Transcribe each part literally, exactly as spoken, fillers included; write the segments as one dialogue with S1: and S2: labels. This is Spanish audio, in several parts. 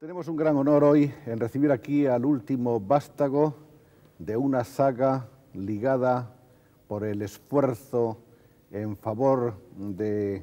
S1: Tenemos un gran honor hoy en recibir aquí al último vástago de una saga ligada por el esfuerzo en favor de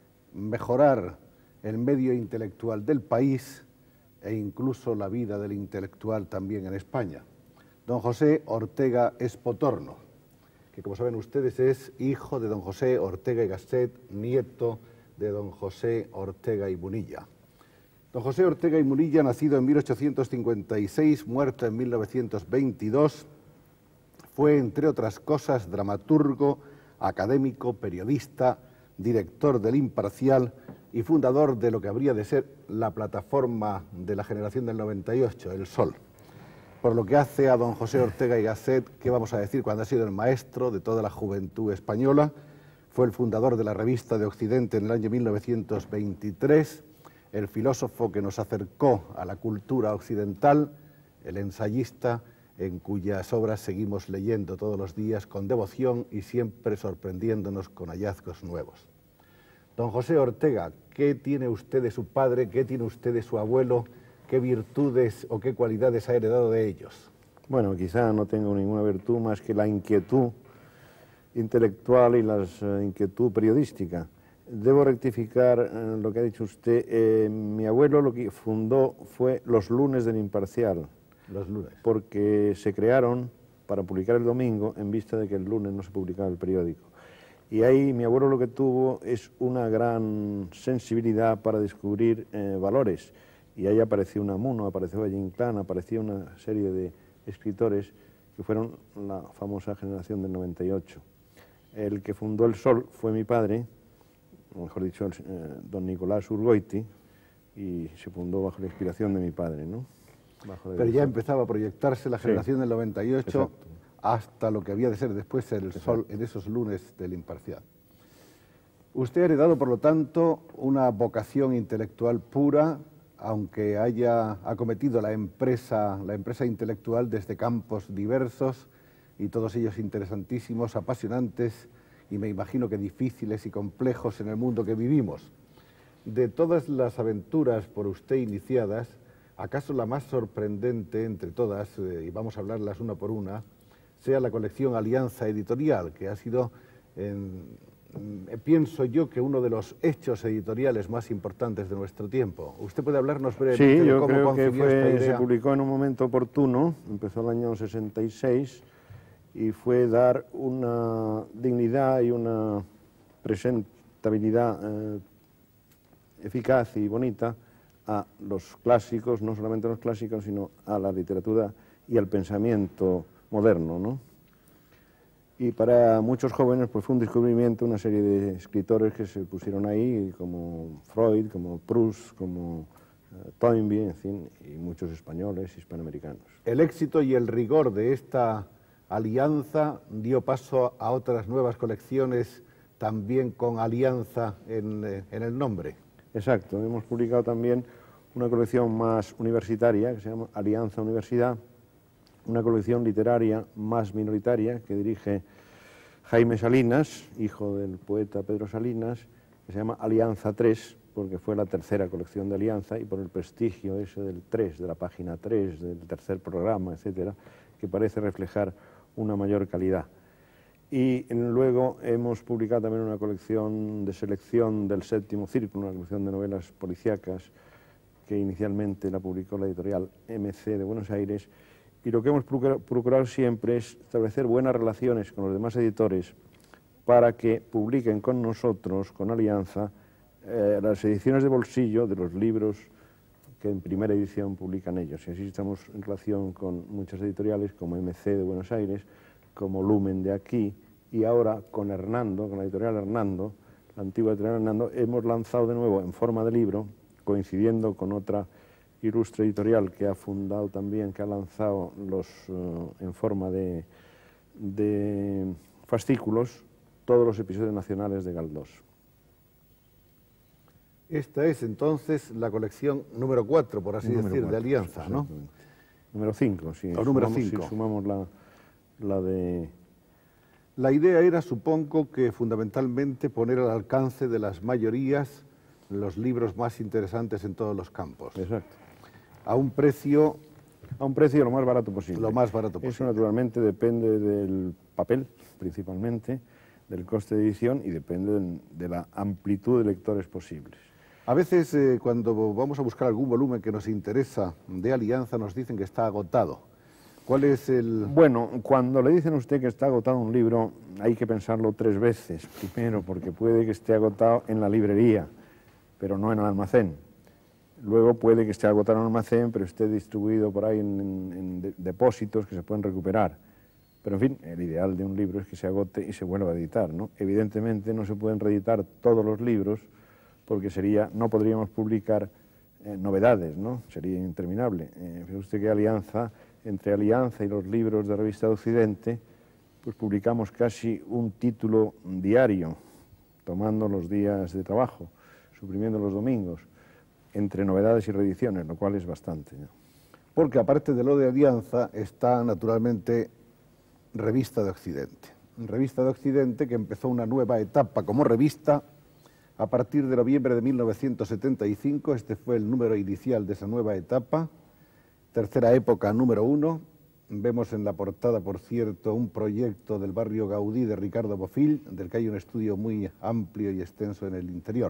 S1: mejorar el medio intelectual del país e incluso la vida del intelectual también en España. Don José Ortega Espotorno, que como saben ustedes es hijo de don José Ortega y Gasset, nieto de don José Ortega y Munilla. Don José Ortega y Munilla, nacido en mil ochocientos cincuenta y seis, muerto en mil novecientos veintidós, fue, entre otras cosas, dramaturgo, académico, periodista, director del Imparcial y fundador de lo que habría de ser la plataforma de la generación del noventa y ocho, El Sol. Por lo que hace a don José Ortega y Gasset, ¿qué vamos a decir cuando ha sido el maestro de toda la juventud española? Fue el fundador de la Revista de Occidente en el año mil novecientos veintitrés, el filósofo que nos acercó a la cultura occidental, el ensayista en cuyas obras seguimos leyendo todos los días con devoción y siempre sorprendiéndonos con hallazgos nuevos. Don José Ortega, ¿qué tiene usted de su padre, qué tiene usted de su abuelo, qué virtudes o qué cualidades ha heredado de ellos?
S2: Bueno, quizá no tengo ninguna virtud más que la inquietud intelectual y la uh, inquietud periodística. Debo rectificar eh, lo que ha dicho usted. Eh, mi abuelo lo que fundó fue Los Lunes del Imparcial.
S1: Los lunes.
S2: Porque se crearon para publicar el domingo en vista de que el lunes no se publicaba el periódico. Y ahí mi abuelo lo que tuvo es una gran sensibilidad para descubrir eh, valores. Y ahí apareció Unamuno, apareció Valle Inclán, apareció una serie de escritores que fueron la famosa generación del noventa y ocho. El que fundó El Sol fue mi padre, o mejor dicho, eh, don Nicolás Urgoiti, y se fundó bajo la inspiración de mi padre, ¿no? Bajo
S1: Pero ya empezaba a proyectarse la generación sí. del noventa y ocho, exacto, hasta lo que había de ser después El exacto. Sol en esos lunes del Imparcial. Usted ha heredado, por lo tanto, una vocación intelectual pura, aunque haya acometido la empresa, la empresa intelectual desde campos diversos, y todos ellos interesantísimos, apasionantes, y me imagino que difíciles y complejos en el mundo que vivimos. De todas las aventuras por usted iniciadas, ¿acaso la más sorprendente entre todas, eh, y vamos a hablarlas una por una, sea la colección Alianza Editorial, que ha sido, en, eh, pienso yo, que uno de los hechos editoriales más importantes de nuestro tiempo? ¿Usted puede hablarnos brevemente
S2: sí,
S1: de cómo
S2: creo
S1: concibió
S2: que fue,
S1: esta idea?
S2: Se publicó en un momento oportuno, empezó el año sesenta y seis, y fue dar una dignidad y una presentabilidad eh, eficaz y bonita a los clásicos, no solamente a los clásicos, sino a la literatura y al pensamiento moderno, ¿no? Y para muchos jóvenes pues fue un descubrimiento, una serie de escritores que se pusieron ahí, como Freud, como Proust, como uh, Toynbee, en fin, y muchos españoles, hispanoamericanos.
S1: El éxito y el rigor de esta alianza dio paso a otras nuevas colecciones, también con Alianza en, eh, en el nombre.
S2: Exacto, hemos publicado también una colección más universitaria, que se llama Alianza Universidad, una colección literaria más minoritaria, que dirige Jaime Salinas, hijo del poeta Pedro Salinas, que se llama Alianza tres, porque fue la tercera colección de Alianza, y por el prestigio ese del tres, de la página tres, del tercer programa, etcétera, que parece reflejar una mayor calidad. Y luego hemos publicado también una colección de selección del Séptimo Círculo, una colección de novelas policíacas, que inicialmente la publicó la editorial M C de Buenos Aires, y lo que hemos procurado siempre es establecer buenas relaciones con los demás editores para que publiquen con nosotros, con Alianza, eh, las ediciones de bolsillo de los libros que en primera edición publican ellos. Y así estamos en relación con muchas editoriales como M C de Buenos Aires, como Lumen de aquí, y ahora con Hernando, con la editorial Hernando, la antigua editorial Hernando, hemos lanzado de nuevo en forma de libro, coincidiendo con otra ilustre editorial que ha fundado también, que ha lanzado los uh, en forma de, de fascículos, todos los episodios nacionales de Galdós.
S1: Esta es entonces la colección número cuatro, por así decir, cuatro, de Alianza, ¿no?
S2: Número cinco, sí.
S1: O número
S2: sumamos,
S1: cinco.
S2: Si sumamos la, la de...
S1: La idea era, supongo, que fundamentalmente poner al alcance de las mayorías los libros más interesantes en todos los campos.
S2: Exacto.
S1: a un precio...
S2: A un precio lo más barato posible.
S1: Lo más barato posible.
S2: Eso naturalmente depende del papel, principalmente, del coste de edición y depende de la amplitud de lectores posibles.
S1: A veces eh, cuando vamos a buscar algún volumen que nos interesa de Alianza nos dicen que está agotado. ¿Cuál es el...?
S2: Bueno, cuando le dicen a usted que está agotado un libro hay que pensarlo tres veces. Primero, porque puede que esté agotado en la librería, pero no en el almacén. Luego puede que esté agotado en el almacén, pero esté distribuido por ahí en, en, en de, depósitos que se pueden recuperar. Pero en fin, el ideal de un libro es que se agote y se vuelva a editar, ¿no? Evidentemente no se pueden reeditar todos los libros porque sería, no podríamos publicar eh, novedades, ¿no? Sería interminable. Eh, fíjese usted que Alianza, entre Alianza y los libros de Revista de Occidente, pues publicamos casi un título diario, tomando los días de trabajo, suprimiendo los domingos, entre novedades y reediciones, lo cual es bastante, ¿no?
S1: Porque aparte de lo de Alianza está naturalmente Revista de Occidente. Revista de Occidente que empezó una nueva etapa como revista a partir de noviembre de mil novecientos setenta y cinco. Este fue el número inicial de esa nueva etapa, tercera época número uno. Vemos en la portada, por cierto, un proyecto del barrio Gaudí de Ricardo Bofill, del que hay un estudio muy amplio y extenso en el interior.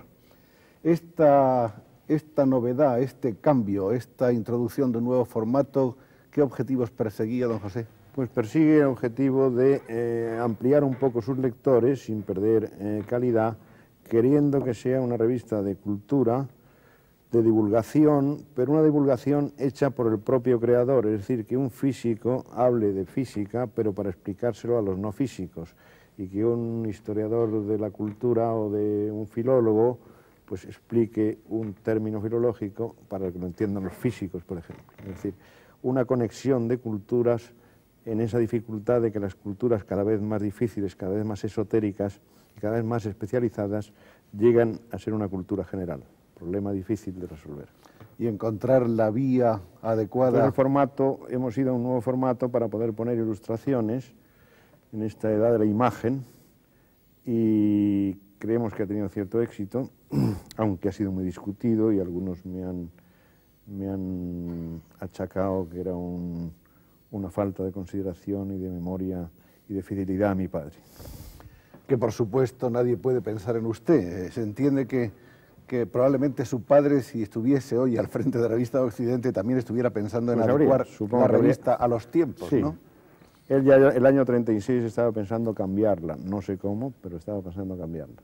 S1: Esta, esta novedad, este cambio, esta introducción de un nuevo formato, ¿qué objetivos perseguía, don José?
S2: Pues persigue el objetivo de eh, ampliar un poco sus lectores sin perder eh, calidad, queriendo que sea una revista de cultura, de divulgación, pero una divulgación hecha por el propio creador, es decir, que un físico hable de física, pero para explicárselo a los no físicos, y que un historiador de la cultura o de un filólogo pues explique un término filológico para que lo entiendan los físicos, por ejemplo. Es decir, una conexión de culturas en esa dificultad de que las culturas cada vez más difíciles, cada vez más esotéricas y cada vez más especializadas llegan a ser una cultura general. Problema difícil de resolver.
S1: Y encontrar la vía adecuada.
S2: Entonces, el formato, hemos ido a un nuevo formato para poder poner ilustraciones en esta edad de la imagen y creemos que ha tenido cierto éxito, aunque ha sido muy discutido y algunos me han, me han achacado que era un, una falta de consideración y de memoria y de fidelidad a mi padre.
S1: Que por supuesto nadie puede pensar en usted. Se entiende que, que probablemente su padre, si estuviese hoy al frente de la Revista de Occidente, también estuviera pensando en pues adecuar habría, la revista habría. a los tiempos,
S2: sí.
S1: ¿no?
S2: Él ya el año treinta y seis estaba pensando cambiarla, no sé cómo, pero estaba pensando cambiarla.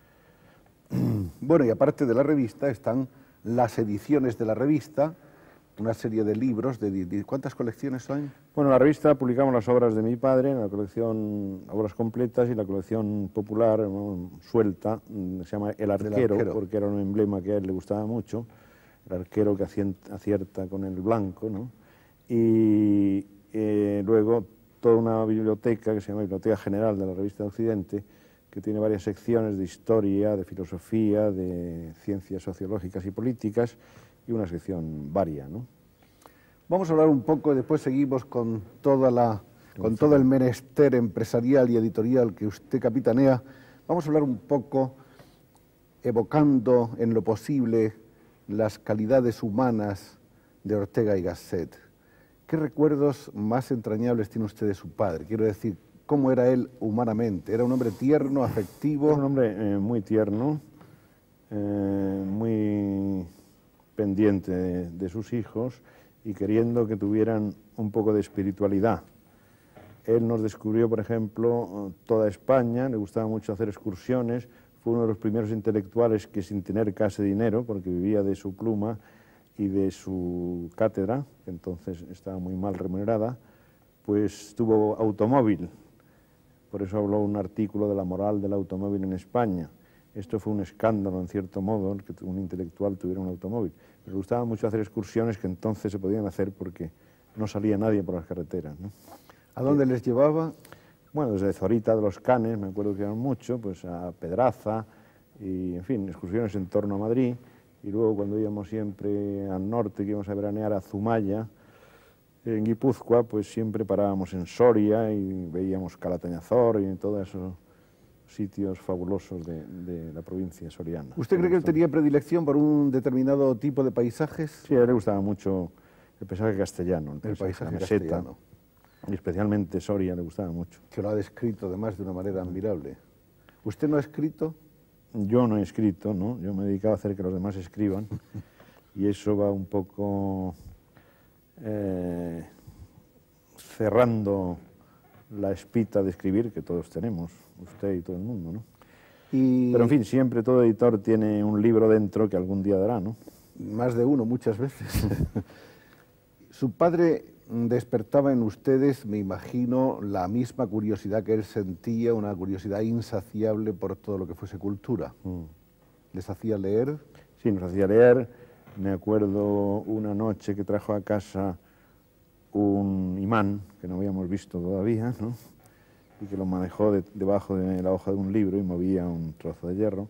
S1: Bueno, y aparte de la revista están las ediciones de la revista, una serie de libros, de, de ¿cuántas colecciones son?
S2: Bueno, en la revista publicamos las obras de mi padre, en la colección Obras Completas y la colección popular, ¿no?, suelta, se llama El Arquero, arquero, porque era un emblema que a él le gustaba mucho, el arquero que acierta con el blanco, ¿no? Y eh, luego toda una biblioteca que se llama Biblioteca General de la Revista de Occidente, que tiene varias secciones de historia, de filosofía, de ciencias sociológicas y políticas, y una sección varia, ¿no?
S1: Vamos a hablar un poco, y después seguimos con, toda la, con todo el menester empresarial y editorial que usted capitanea. Vamos a hablar un poco, evocando en lo posible las calidades humanas de Ortega y Gasset. ¿Qué recuerdos más entrañables tiene usted de su padre? Quiero decir, ¿cómo era él humanamente? ¿Era un hombre tierno, afectivo?
S2: Era un hombre eh, muy tierno, eh, muy pendiente de, de sus hijos y queriendo que tuvieran un poco de espiritualidad. Él nos descubrió, por ejemplo, toda España, le gustaba mucho hacer excursiones, fue uno de los primeros intelectuales que sin tener casi dinero, porque vivía de su pluma y de su cátedra, que entonces estaba muy mal remunerada, pues tuvo automóvil. Por eso habló un artículo de la moral del automóvil en España. Esto fue un escándalo, en cierto modo, que un intelectual tuviera un automóvil. Le gustaba mucho hacer excursiones que entonces se podían hacer porque no salía nadie por las carreteras, ¿no?
S1: ¿A dónde les llevaba?
S2: Bueno, desde Zorita de los Canes, me acuerdo que eran mucho, pues a Pedraza, y en fin, excursiones en torno a Madrid. Y luego cuando íbamos siempre al norte, que íbamos a veranear a Zumaya, en Guipúzcoa, pues siempre parábamos en Soria y veíamos Calatañazor y todo eso, sitios fabulosos de, de la provincia soriana.
S1: ¿Usted cree que él tenía predilección por un determinado tipo de paisajes?
S2: Sí, a él le gustaba mucho el paisaje castellano, el
S1: El
S2: paisaje,
S1: paisaje
S2: meseta,
S1: castellano.
S2: y especialmente Soria le gustaba mucho.
S1: Que lo ha descrito además de una manera admirable. ¿Usted no ha escrito?
S2: Yo no he escrito, ¿no? Yo me he dedicado a hacer que los demás escriban y eso va un poco eh, cerrando la espita de escribir que todos tenemos, usted y todo el mundo, ¿no?
S1: Y
S2: Pero en fin, siempre todo editor tiene un libro dentro que algún día dará, ¿no?
S1: más de uno, muchas veces. Su padre despertaba en ustedes, me imagino, la misma curiosidad que él sentía, una curiosidad insaciable por todo lo que fuese cultura.
S2: Mm.
S1: ¿Les hacía leer?
S2: Sí, nos hacía leer. Me acuerdo una noche que trajo a casa un imán que no habíamos visto todavía, ¿no? Y que lo manejó de, debajo de la hoja de un libro y movía un trozo de hierro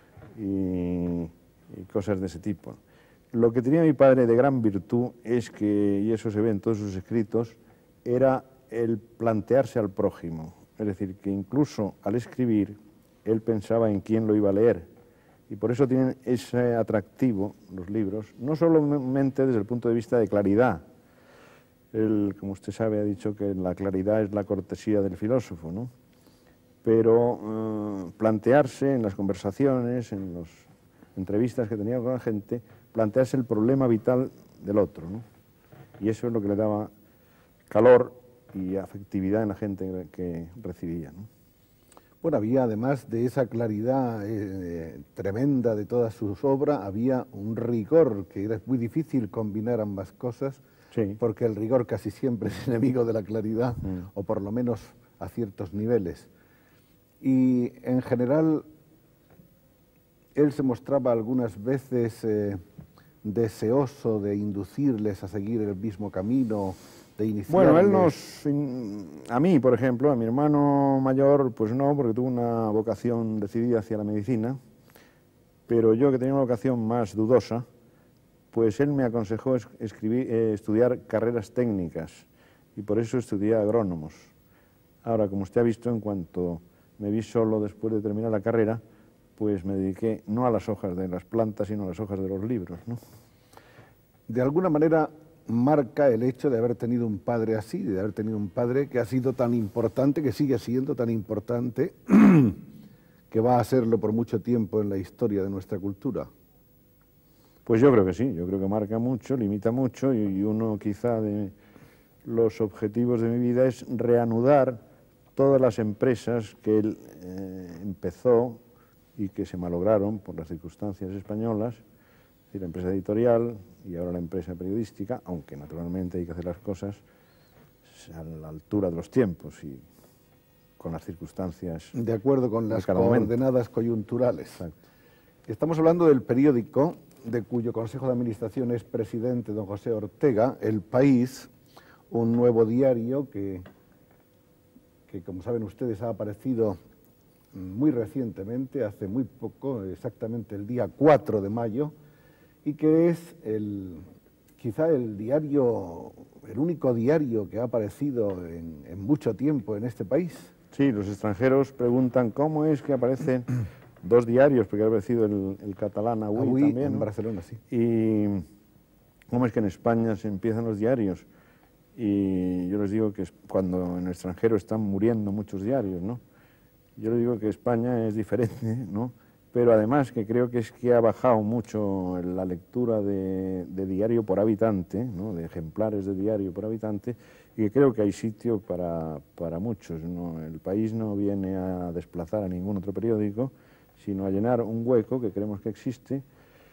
S2: y, y cosas de ese tipo. Lo que tenía mi padre de gran virtud es que, y eso se ve en todos sus escritos, era el plantearse al prójimo. Es decir, que incluso al escribir, él pensaba en quién lo iba a leer. Y por eso tienen ese atractivo los libros, no solamente desde el punto de vista de claridad. Él, como usted sabe, ha dicho que la claridad es la cortesía del filósofo, ¿no? Pero eh, plantearse en las conversaciones, en las entrevistas que tenía con la gente, plantearse el problema vital del otro, ¿no? Y eso es lo que le daba calor y afectividad en la gente que recibía, ¿no?
S1: Bueno, había además de esa claridad eh, tremenda de todas sus obras, había un rigor, que era muy difícil combinar ambas cosas,
S2: Sí.
S1: porque el rigor casi siempre es enemigo de la claridad,
S2: Mm.
S1: o por lo menos a ciertos niveles. Y en general, él se mostraba algunas veces eh, deseoso de inducirles a seguir el mismo camino, de iniciarles...
S2: Bueno, él nos... A mí, por ejemplo, a mi hermano mayor, pues no, porque tuvo una vocación decidida hacia la medicina, pero yo, que tenía una vocación más dudosa, pues él me aconsejó es, escribir, eh, estudiar carreras técnicas, y por eso estudié agrónomos. Ahora, como usted ha visto, en cuanto me vi solo después de terminar la carrera, pues me dediqué no a las hojas de las plantas, sino a las hojas de los libros, ¿no?
S1: De alguna manera marca el hecho de haber tenido un padre así, de haber tenido un padre que ha sido tan importante, que sigue siendo tan importante, que va a serlo por mucho tiempo en la historia de nuestra cultura.
S2: Pues yo creo que sí, yo creo que marca mucho, limita mucho, y uno quizá de los objetivos de mi vida es reanudar todas las empresas que él eh, empezó y que se malograron por las circunstancias españolas, es decir, la empresa editorial y ahora la empresa periodística, aunque naturalmente hay que hacer las cosas a la altura de los tiempos y con las circunstancias.
S1: De acuerdo con las coordenadas
S2: momento.
S1: coyunturales.
S2: Exacto.
S1: Estamos hablando del periódico, de cuyo Consejo de Administración es presidente don José Ortega, El País, un nuevo diario que, que, como saben ustedes, ha aparecido muy recientemente, hace muy poco, exactamente el día cuatro de mayo, y que es el, quizá el diario, el único diario que ha aparecido en, en mucho tiempo en este país.
S2: Sí, los extranjeros preguntan cómo es que aparecen dos diarios, porque ha aparecido el, el catalán Avui,
S1: Avui
S2: también,
S1: en
S2: ¿no?
S1: Barcelona, sí.
S2: Y cómo es que en España se empiezan los diarios. Y yo les digo que es cuando en el extranjero están muriendo muchos diarios, ¿no? Yo les digo que España es diferente, ¿no? Pero además que creo que es que ha bajado mucho la lectura de, de diario por habitante, ¿no? De ejemplares de diario por habitante, y que creo que hay sitio para, para muchos, ¿no? El País no viene a desplazar a ningún otro periódico, sino a llenar un hueco que creemos que existe,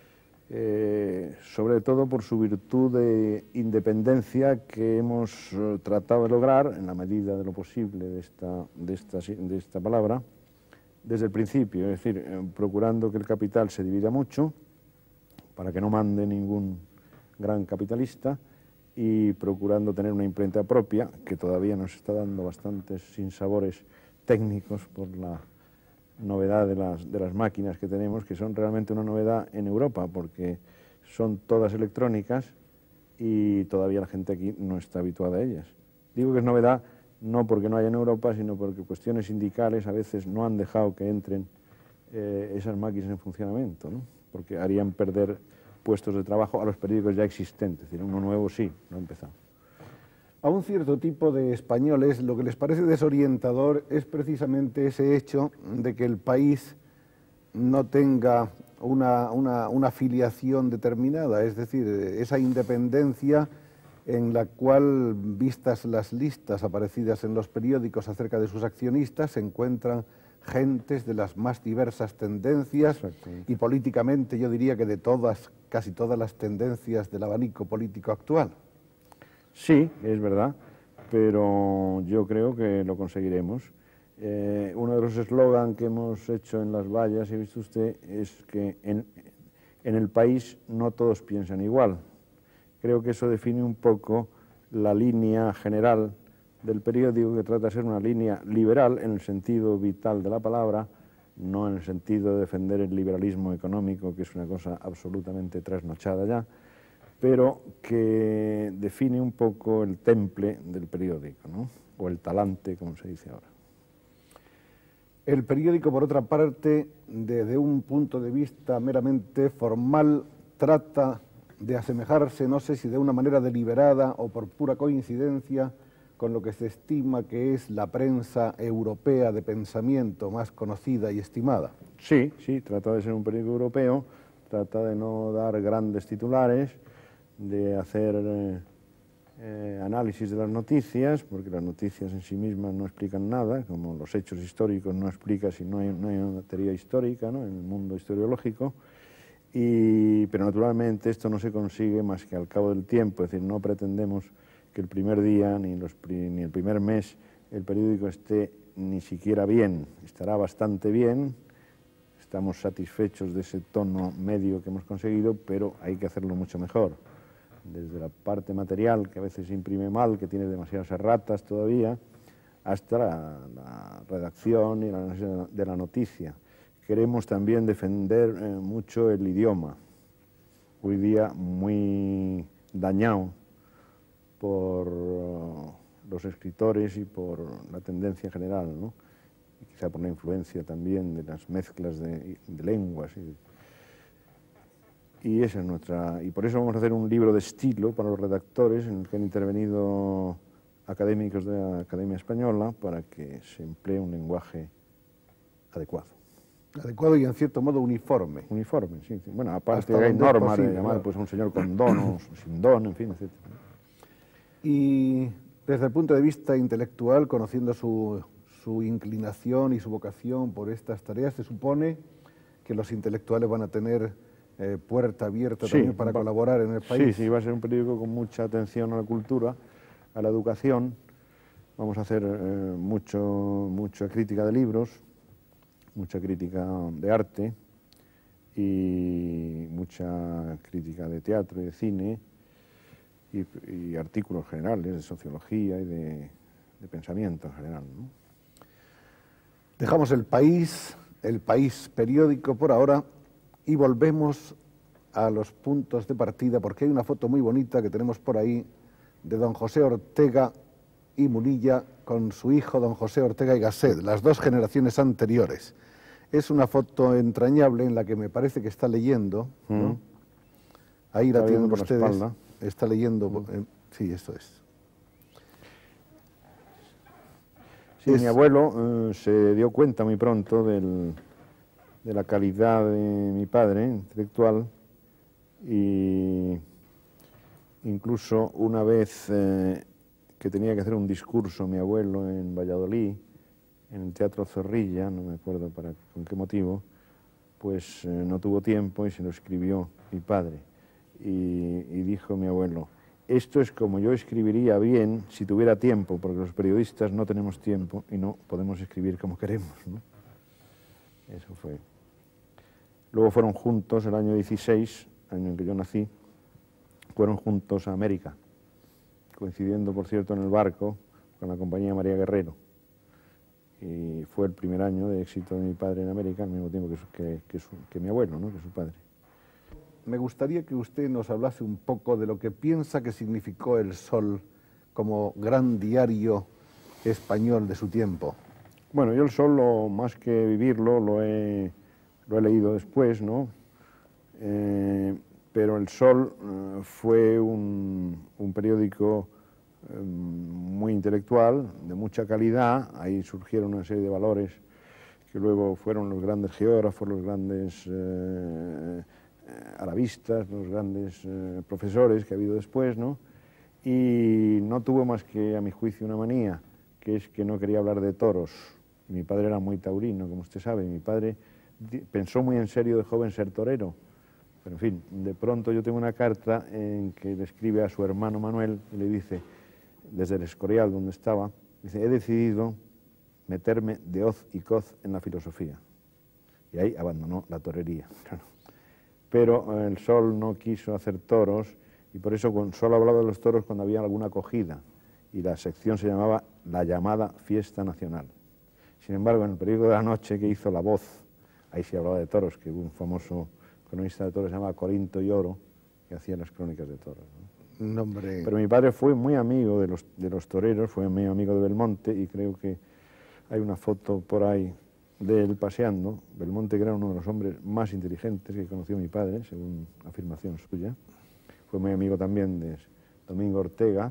S2: eh, sobre todo por su virtud de independencia que hemos eh, tratado de lograr, en la medida de lo posible de esta, de esta, de esta palabra, desde el principio, es decir, eh, procurando que el capital se divida mucho, para que no mande ningún gran capitalista, y procurando tener una imprenta propia, que todavía nos está dando bastantes sinsabores técnicos por la novedad de las, de las máquinas que tenemos, que son realmente una novedad en Europa, porque son todas electrónicas y todavía la gente aquí no está habituada a ellas. Digo que es novedad no porque no haya en Europa, sino porque cuestiones sindicales a veces no han dejado que entren eh, esas máquinas en funcionamiento, ¿no? Porque harían perder puestos de trabajo a los periódicos ya existentes, es decir, uno nuevo sí, no ha empezado.
S1: A un cierto tipo de españoles lo que les parece desorientador es precisamente ese hecho de que el país no tenga una, una, una filiación determinada, es decir, esa independencia en la cual, vistas las listas aparecidas en los periódicos acerca de sus accionistas, se encuentran gentes de las más diversas tendencias y políticamente yo diría que de todas, casi todas las tendencias del abanico político actual.
S2: Sí, es verdad, pero yo creo que lo conseguiremos. Eh, uno de los eslogans que hemos hecho en las vallas, he visto usted, es que en, en el país no todos piensan igual. Creo que eso define un poco la línea general del periódico, que trata de ser una línea liberal en el sentido vital de la palabra, no en el sentido de defender el liberalismo económico, que es una cosa absolutamente trasnochada ya, pero que define un poco el temple del periódico, ¿no? O el talante, como se dice ahora.
S1: El periódico, por otra parte, desde un punto de vista meramente formal, trata de asemejarse, no sé si de una manera deliberada o por pura coincidencia, con lo que se estima que es la prensa europea de pensamiento más conocida y estimada.
S2: Sí, sí, trata de ser un periódico europeo, trata de no dar grandes titulares, de hacer eh, eh, análisis de las noticias, porque las noticias en sí mismas no explican nada, como los hechos históricos no explican si no hay, no hay una teoría histórica, ¿no?, en el mundo historiológico, y, pero naturalmente esto no se consigue más que al cabo del tiempo, es decir, no pretendemos que el primer día ni, los, ni el primer mes el periódico esté ni siquiera bien, estará bastante bien, estamos satisfechos de ese tono medio que hemos conseguido, pero hay que hacerlo mucho mejor. Desde la parte material, que a veces se imprime mal, que tiene demasiadas erratas todavía, hasta la, la redacción y la análisis de la noticia. Queremos también defender eh, mucho el idioma, hoy día muy dañado por uh, los escritores y por la tendencia general, ¿no? Y quizá por la influencia también de las mezclas de, de lenguas. Y, y esa es nuestra, y por eso vamos a hacer un libro de estilo para los redactores en el que han intervenido académicos de la Academia Española para que se emplee un lenguaje adecuado.
S1: Adecuado y en cierto modo uniforme.
S2: Uniforme, sí. sí. Bueno, aparte hay normas de llamar
S1: claro.
S2: pues, a un señor con don o sin don, en fin, etcétera.
S1: Y desde el punto de vista intelectual, conociendo su, su inclinación y su vocación por estas tareas, se supone que los intelectuales van a tener eh, puerta abierta
S2: sí,
S1: también para
S2: va,
S1: colaborar en el país.
S2: Sí, sí, va a ser un periódico con mucha atención a la cultura, a la educación. Vamos a hacer eh, mucho, mucha crítica de libros, mucha crítica de arte y mucha crítica de teatro y de cine y, y artículos generales de sociología y de, de pensamiento en general, ¿no?
S1: Dejamos el país, el país periódico por ahora y volvemos a los puntos de partida porque hay una foto muy bonita que tenemos por ahí de don José Ortega y Munilla con su hijo don José Ortega y Gasset, las dos generaciones anteriores. Es una foto entrañable en la que me parece que está leyendo, ¿no? Mm. Ahí la tienen ustedes, la está leyendo, mm. eh, sí, esto es.
S2: Sí, es... mi abuelo eh, se dio cuenta muy pronto del, de la calidad de mi padre intelectual y incluso una vez eh, que tenía que hacer un discurso mi abuelo en Valladolid, en el Teatro Zorrilla, no me acuerdo para, con qué motivo, pues eh, no tuvo tiempo y se lo escribió mi padre. Y, y dijo mi abuelo, esto es como yo escribiría bien si tuviera tiempo, porque los periodistas no tenemos tiempo y no podemos escribir como queremos, ¿no? Eso fue. Luego fueron juntos, el año dieciséis, año en que yo nací, fueron juntos a América, coincidiendo, por cierto, en el barco con la compañía María Guerrero. Y fue el primer año de éxito de mi padre en América, al mismo tiempo que, su, que, que, su, que mi abuelo, ¿no?, que su padre.
S1: Me gustaría que usted nos hablase un poco de lo que piensa que significó El Sol como gran diario español de su tiempo?
S2: Bueno, yo el Sol, lo, más que vivirlo, lo he, lo he leído después, ¿no? Eh, pero el Sol eh, fue un, un periódico eh, muy intelectual, de mucha calidad. Ahí surgieron una serie de valores que luego fueron los grandes geógrafos, los grandes eh, arabistas, los grandes eh, profesores que ha habido después, ¿no? Y no tuvo más que, a mi juicio, una manía, que es que no quería hablar de toros. Y mi padre era muy taurino, como usted sabe. Mi padre pensó muy en serio de joven ser torero. Pero, en fin, de pronto yo tengo una carta en que le escribe a su hermano Manuel y le dice, desde el Escorial, donde estaba, dice, he decidido meterme de hoz y coz en la filosofía. Y ahí abandonó la torería. Claro. Pero el Sol no quiso hacer toros y por eso solo hablaba de los toros cuando había alguna acogida. Y la sección se llamaba La llamada Fiesta Nacional. Sin embargo, en el periódico de la noche que hizo La Voz, ahí se hablaba de toros, que hubo un famoso cronista de toros que se llamaba Corinto y Oro, que hacía las crónicas de toros, ¿no?
S1: Nombre...
S2: Pero mi padre fue muy amigo de los, de los toreros, fue muy amigo de Belmonte, y creo que hay una foto por ahí de él paseando. Belmonte, que era uno de los hombres más inteligentes que conoció mi padre, según afirmación suya. Fue muy amigo también de Domingo Ortega,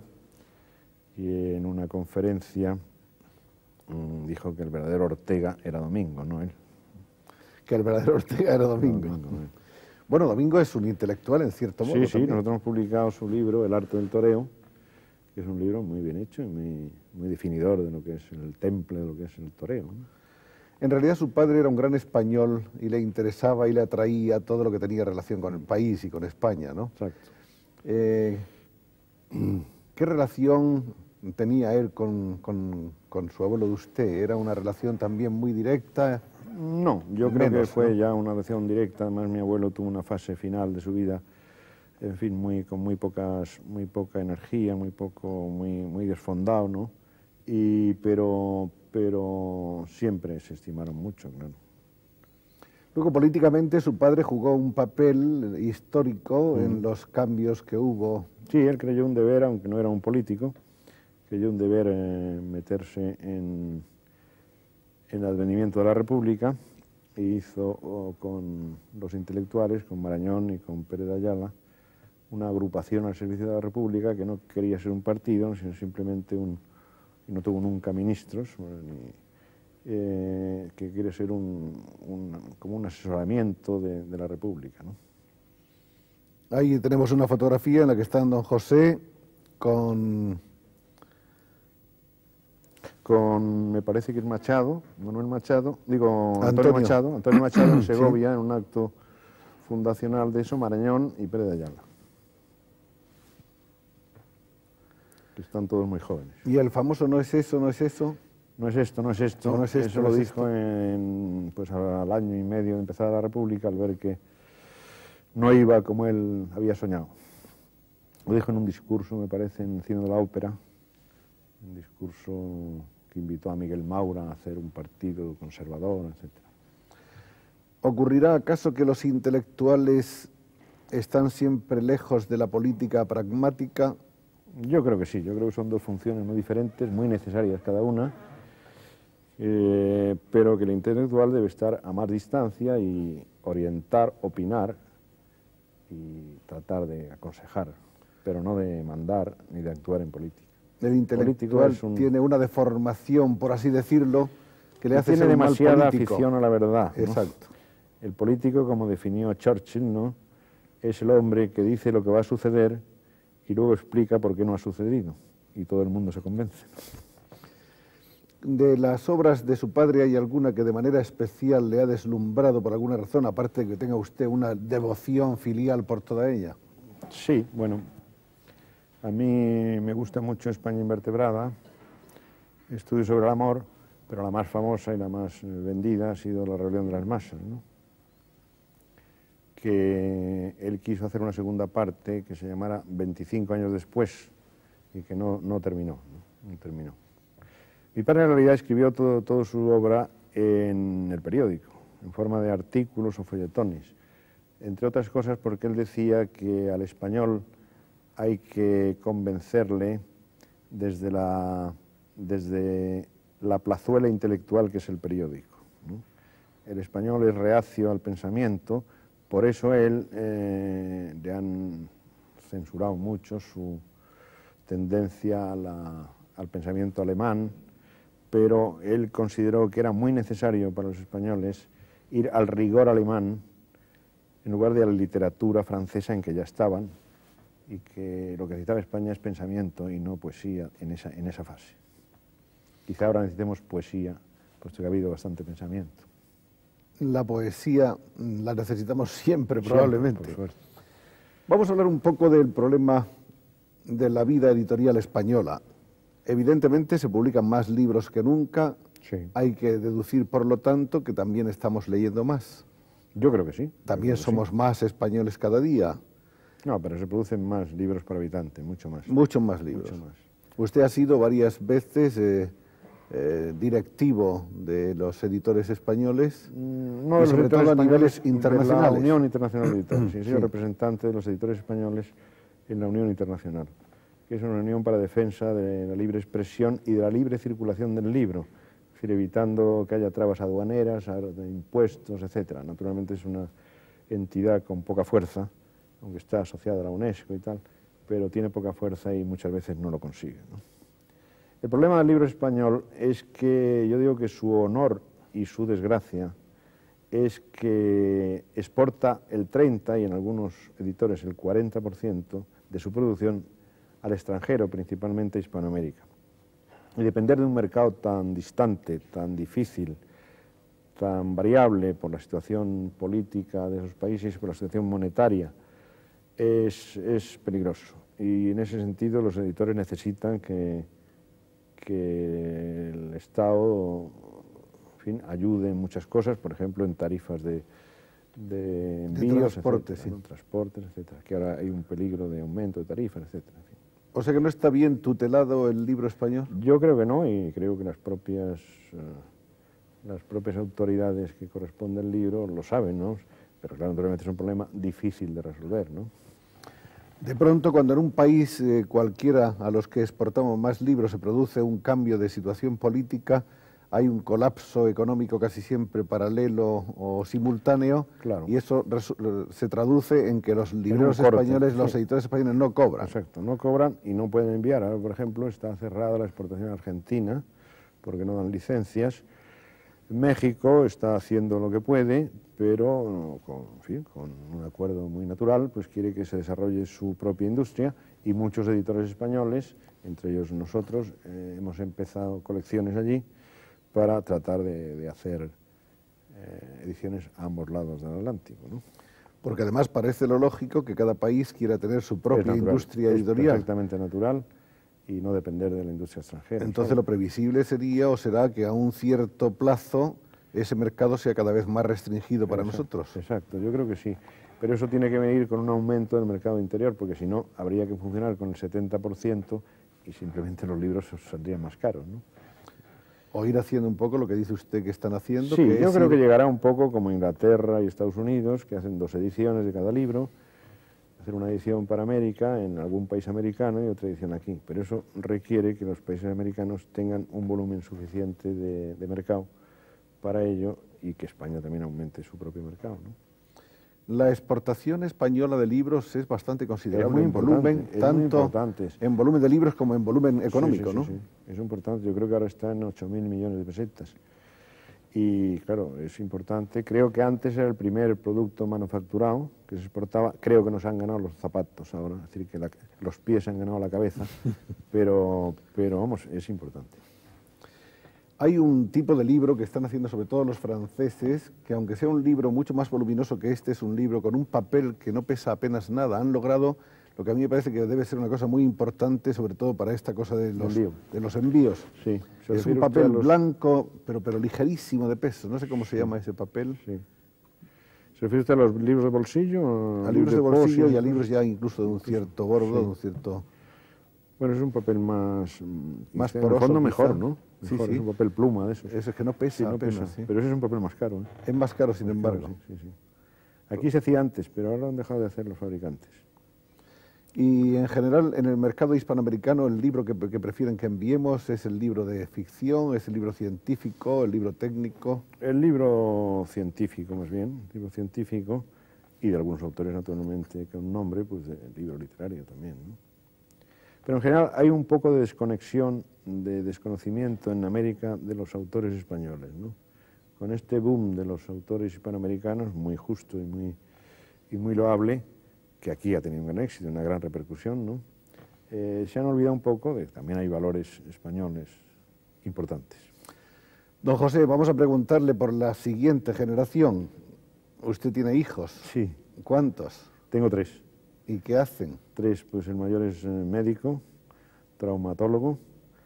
S2: y en una conferencia mmm, dijo que el verdadero Ortega era Domingo, no él.
S1: Que el verdadero Ortega era Domingo.
S2: Domingo ¿no?
S1: Bueno, Domingo es un intelectual, en cierto modo.
S2: Sí, sí,
S1: también.
S2: nosotros hemos publicado su libro, El arte del toreo, que es un libro muy bien hecho y muy, muy definidor de lo que es el temple, de lo que es el toreo, ¿no?
S1: En realidad su padre era un gran español y le interesaba y le atraía todo lo que tenía relación con el país y con España, ¿no?
S2: Exacto.
S1: Eh, ¿Qué relación tenía él con, con, con su abuelo de usted? ¿Era una relación también muy directa?
S2: No, yo creo
S1: Menos,
S2: que fue
S1: ¿no?
S2: ya una relación directa. Además, mi abuelo tuvo una fase final de su vida, en fin, muy, con muy, pocas, muy poca energía, muy, poco, muy, muy desfondado, ¿no? Y, pero, pero siempre se estimaron mucho, claro.
S1: Luego, políticamente, su padre jugó un papel histórico
S2: Mm.
S1: en los cambios que hubo.
S2: Sí, él creyó un deber, aunque no era un político, creyó un deber eh, meterse en, en el advenimiento de la República e hizo oh, con los intelectuales, con Marañón y con Pérez de Ayala, una agrupación al servicio de la República que no quería ser un partido, sino simplemente un, y no tuvo nunca ministros, ni, eh, que quiere ser un, un, como un asesoramiento de, de la República, ¿no?
S1: Ahí tenemos una fotografía en la que están don José con...
S2: con, me parece que es Machado, Manuel Machado, digo, Antonio,
S1: Antonio.
S2: Machado, Antonio Machado en
S1: Sí.
S2: Segovia, en un acto fundacional de eso, Marañón y Pérez de Ayala. Que están todos muy jóvenes.
S1: Y el famoso no es eso, no es eso.
S2: No es esto, no es esto,
S1: No, no es esto,
S2: eso
S1: no
S2: lo
S1: es
S2: dijo
S1: esto.
S2: en, pues al año y medio de empezar la República, al ver que no iba como él había soñado. Lo dijo en un discurso, me parece, en el Cine de la Ópera, un discurso que invitó a Miguel Maura a hacer un partido conservador, etcétera.
S1: ¿Ocurrirá acaso que los intelectuales están siempre lejos de la política pragmática?
S2: Yo creo que sí, yo creo que son dos funciones muy diferentes, muy necesarias cada una, eh, pero que el intelectual debe estar a más distancia y orientar, opinar y tratar de aconsejar, pero no de mandar ni de actuar en política.
S1: El intelectual
S2: es un...
S1: tiene una deformación, por así decirlo, que le hace
S2: tiene
S1: ser un mal
S2: demasiada
S1: político.
S2: afición a la verdad, ¿no?
S1: Exacto.
S2: El político, como definió Churchill, ¿no?, es el hombre que dice lo que va a suceder y luego explica por qué no ha sucedido, y todo el mundo se convence.
S1: De las obras de su padre, ¿hay alguna que de manera especial le ha deslumbrado por alguna razón, aparte de que tenga usted una devoción filial por toda ella?
S2: Sí, bueno, a mí me gusta mucho España invertebrada, estudio sobre el amor, pero la más famosa y la más vendida ha sido La rebelión de las masas, ¿no?, que él quiso hacer una segunda parte que se llamara veinticinco años después y que no, no terminó, ¿no? no terminó. Mi padre en realidad escribió todo, toda su obra en el periódico, en forma de artículos o folletones, entre otras cosas porque él decía que al español hay que convencerle desde la, desde la plazuela intelectual que es el periódico, ¿no? El español es reacio al pensamiento, por eso él eh, le han censurado mucho su tendencia a la, al pensamiento alemán, pero él consideró que era muy necesario para los españoles ir al rigor alemán en lugar de a la literatura francesa en que ya estaban, y que lo que necesitaba España es pensamiento y no poesía en esa, en esa fase. Quizá ahora necesitemos poesía, puesto que ha habido bastante pensamiento.
S1: La poesía la necesitamos siempre, probablemente.
S2: Siempre, por suerte.
S1: Vamos a hablar un poco del problema de la vida editorial española. Evidentemente se publican más libros que nunca.
S2: Sí.
S1: Hay que deducir, por lo tanto, que también estamos leyendo más.
S2: Yo creo que sí.
S1: También
S2: que
S1: somos
S2: sí.
S1: más españoles cada día.
S2: No, pero se producen más libros por habitante, mucho más.
S1: Muchos más libros.
S2: Mucho más.
S1: Usted ha sido varias veces eh, eh, directivo de los editores españoles,
S2: Mm, no
S1: y
S2: de los
S1: sobre
S2: editores
S1: todo a niveles
S2: españoles,
S1: internacionales.
S2: de la Unión Internacional de Editores. Sí, he sido
S1: Sí.
S2: representante de los editores españoles en la Unión Internacional, que es una unión para defensa de la libre expresión y de la libre circulación del libro, es decir, evitando que haya trabas aduaneras, de impuestos, etcétera. Naturalmente es una entidad con poca fuerza, aunque está asociada a la UNESCO y tal, pero tiene poca fuerza y muchas veces no lo consigue, ¿no? El problema del libro español es que yo digo que su honor y su desgracia es que exporta el treinta y en algunos editores el cuarenta por ciento de su producción al extranjero, principalmente a Hispanoamérica. Y depender de un mercado tan distante, tan difícil, tan variable por la situación política de esos países y por la situación monetaria, es, es peligroso. Y en ese sentido los editores necesitan que, que el Estado, en fin, ayude en muchas cosas, por ejemplo en tarifas de, de envíos,
S1: de transportes,
S2: etcétera,
S1: sí.
S2: ¿no? transportes, etcétera, que ahora hay un peligro de aumento de tarifas, etcétera. En fin.
S1: O sea que no está bien tutelado el libro español.
S2: Yo creo que no, y creo que las propias, uh, las propias autoridades que corresponden al libro lo saben, ¿no? Pero claro, naturalmente es un problema difícil de resolver, ¿no?
S1: De pronto, cuando en un país eh, cualquiera a los que exportamos más libros se produce un cambio de situación política, hay un colapso económico casi siempre paralelo o simultáneo,
S2: Claro.
S1: y eso se traduce en que los libreros
S2: corte,
S1: españoles, los
S2: sí.
S1: editores españoles no cobran.
S2: Exacto, no cobran y no pueden enviar. Ahora, por ejemplo, está cerrada la exportación a Argentina porque no dan licencias. México está haciendo lo que puede, pero con, en fin, con un acuerdo muy natural, pues quiere que se desarrolle su propia industria, y muchos editores españoles, entre ellos nosotros, eh, hemos empezado colecciones allí para tratar de, de hacer eh, ediciones a ambos lados del Atlántico, ¿no?
S1: Porque además parece lo lógico que cada país quiera tener su propia
S2: Es natural,
S1: industria
S2: es
S1: editorial.
S2: perfectamente natural y no depender de la industria extranjera.
S1: Entonces
S2: ¿sabes?
S1: lo previsible sería o será que a un cierto plazo ese mercado sea cada vez más restringido para
S2: Exacto,
S1: nosotros.
S2: Exacto, yo creo que sí. Pero eso tiene que venir con un aumento del mercado interior, porque si no, habría que funcionar con el setenta por ciento y simplemente los libros saldrían más caros, ¿no?
S1: O ir haciendo un poco lo que dice usted que están haciendo.
S2: Sí,
S1: que
S2: yo
S1: es
S2: creo
S1: ir-
S2: que llegará un poco como Inglaterra y Estados Unidos, que hacen dos ediciones de cada libro, hacer una edición para América en algún país americano y otra edición aquí. Pero eso requiere que los países americanos tengan un volumen suficiente de, de mercado para ello, y que España también aumente su propio mercado, ¿no?
S1: La exportación española de libros es bastante considerable
S2: Es muy
S1: en volumen,
S2: importante, es muy
S1: tanto
S2: importante.
S1: en volumen de libros como en volumen económico,
S2: Sí, sí, sí,
S1: ¿no?
S2: sí. Es importante, yo creo que ahora está en ocho mil millones de pesetas. Y claro, es importante. Creo que antes era el primer producto manufacturado que se exportaba. Creo que nos han ganado los zapatos ahora, es decir, que la- los pies han ganado la cabeza, pero, pero vamos, es importante.
S1: Hay un tipo de libro que están haciendo sobre todo los franceses, que aunque sea un libro mucho más voluminoso que este, es un libro con un papel que no pesa apenas nada. Han logrado lo que a mí me parece que debe ser una cosa muy importante, sobre todo para esta cosa de los,
S2: Envío.
S1: de los envíos.
S2: Sí, se
S1: Es
S2: refiere
S1: un
S2: usted
S1: papel
S2: a los-
S1: blanco, pero, pero ligerísimo de peso. No sé cómo se llama ese papel.
S2: Sí. ¿Se refiere usted a los libros de bolsillo? o
S1: A libros de bolsillo
S2: post,
S1: y a
S2: esas
S1: libros
S2: cosas?
S1: ya incluso de un cierto gordo,
S2: Sí.
S1: de un cierto...
S2: Bueno, es un papel más... mm,
S1: Más
S2: quizá, en el
S1: poroso,
S2: fondo
S1: quizá.
S2: mejor, ¿no?
S1: Sí,
S2: Mejor,
S1: sí.
S2: Es un papel pluma de esos.
S1: Eso es que no pesa
S2: Sí, no
S1: apenas,
S2: pesa,
S1: sí.
S2: pero ese es un papel más caro, ¿eh?
S1: Es más caro, sin embargo.
S2: Sí, sí, sí. Aquí se hacía antes, pero ahora han dejado de hacer los fabricantes.
S1: Y en general, en el mercado hispanoamericano, el libro que, que prefieren que enviemos es el libro de ficción, es el libro científico, el libro técnico.
S2: El libro científico, más bien, el libro científico, y de algunos autores, naturalmente, con nombre, pues el libro literario también, ¿no? Pero en general hay un poco de desconexión, de desconocimiento en América de los autores españoles, ¿no? Con este boom de los autores hispanoamericanos, muy justo y muy, y muy loable, que aquí ha tenido un gran éxito, una gran repercusión, ¿no? Eh, se han olvidado un poco de que también hay valores españoles importantes.
S1: Don José, vamos a preguntarle por la siguiente generación. ¿Usted tiene hijos?
S2: Sí.
S1: ¿Cuántos?
S2: Tengo tres.
S1: ¿Y qué hacen?
S2: Tres, pues el mayor es eh, médico, traumatólogo,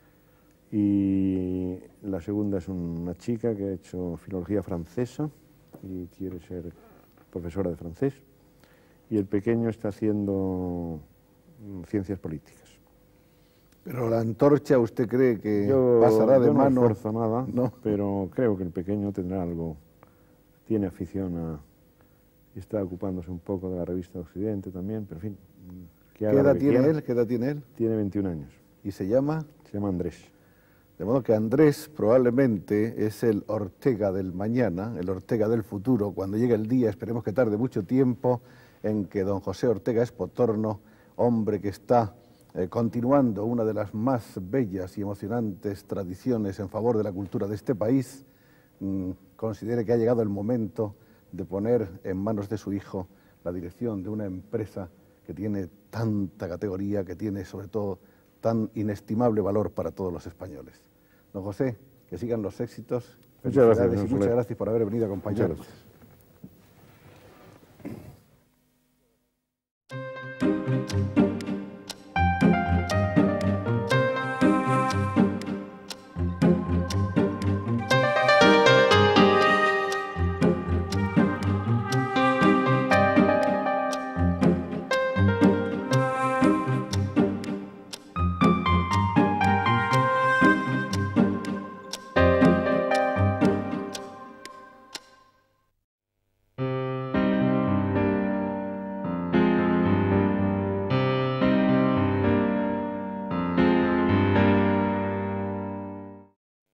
S2: y la segunda es una chica que ha hecho filología francesa y quiere ser profesora de francés, y el pequeño está haciendo mm, ciencias políticas.
S1: Pero la antorcha, ¿usted cree que
S2: Yo,
S1: pasará de
S2: yo no
S1: mano?
S2: esfuerzo nada,
S1: ¿No?
S2: pero creo que el pequeño tendrá algo, tiene afición a, y está ocupándose un poco de la revista Occidente también, pero en fin. Que
S1: ¿Qué edad tiene él? ¿Qué edad tiene él?
S2: Tiene veintiún años.
S1: ¿Y se llama?
S2: Se llama Andrés.
S1: De modo que Andrés probablemente es el Ortega del mañana, el Ortega del futuro, cuando llegue el día, esperemos que tarde mucho tiempo, en que don José Ortega Espotorno, hombre que está eh, continuando una de las más bellas y emocionantes tradiciones en favor de la cultura de este país, mmm, considere que ha llegado el momento de poner en manos de su hijo la dirección de una empresa que tiene tanta categoría, que tiene sobre todo tan inestimable valor para todos los españoles. Don José, que sigan los éxitos.
S2: Muchas gracias,
S1: Y muchas gracias por haber venido a acompañarnos.